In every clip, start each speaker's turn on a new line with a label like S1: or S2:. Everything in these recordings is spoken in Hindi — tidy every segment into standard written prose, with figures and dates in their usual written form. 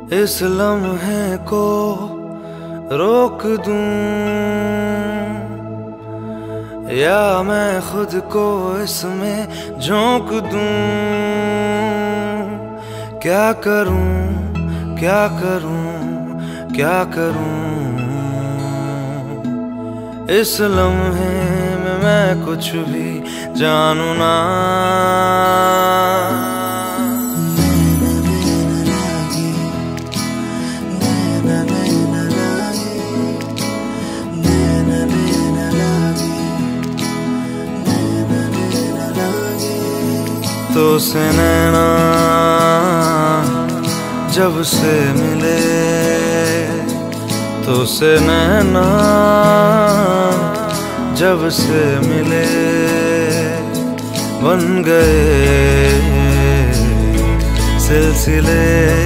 S1: इस लम्हे को रोक दूं या मैं खुद को इसमें झोंक दूं। क्या करूं क्या करूं क्या करूं, इस लम्हे में मैं कुछ भी जानू ना। तो से नैना जब से मिले, तो से नैना जब से मिले, बन गए सिलसिले।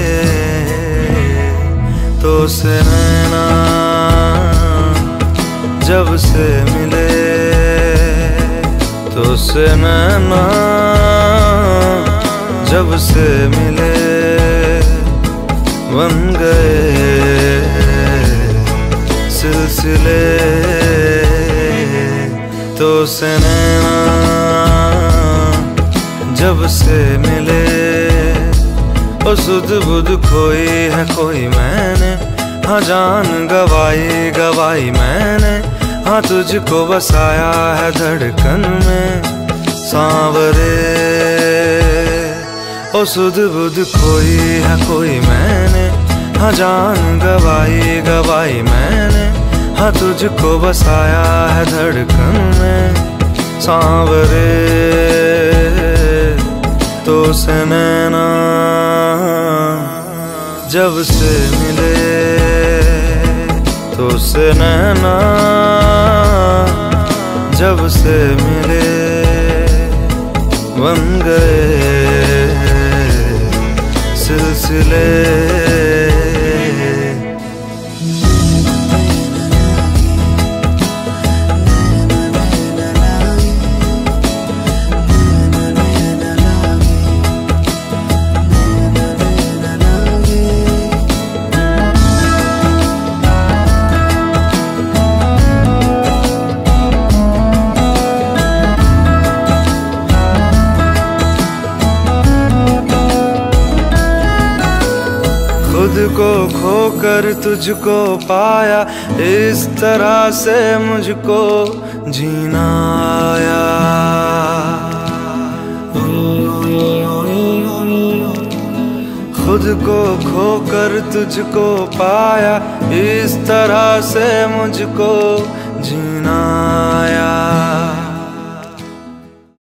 S1: तो से नैना जब से मिले, तो से नैना जब से मिले, बन गए सिलसिले। तो से नैना जब से मिले, ओ सुध बुध खोई है कोई मैंने, हाँ जान गवाई गवाई मैंने, हाँ तुझको बसाया है धड़कन में सांवरे। ओ सुध बुध खोई है कोई मैंने, हाँ जान गवाई गवाई मैंने, हाँ तुझको बसाया है धड़कन में सांवरे। तो से नैना जब से मिले, तो से नैना जब से मिले, बन गए सिलसिले। खुद को खोकर तुझको पाया, इस तरह से मुझको जीना आया। खुद को खोकर तुझको पाया, इस तरह से मुझको जीना आया।